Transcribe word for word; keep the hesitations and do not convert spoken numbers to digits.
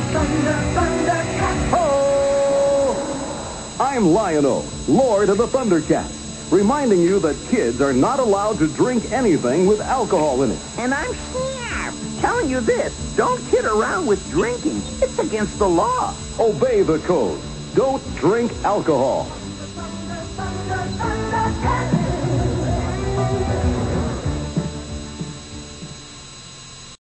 Thunder, Thundercats. Oh! I'm Lion-O, Lord of the Thundercats, reminding you that kids are not allowed to drink anything with alcohol in it. And I'm here, telling you this. Don't kid around with drinking. It's against the law. Obey the code. Don't drink alcohol.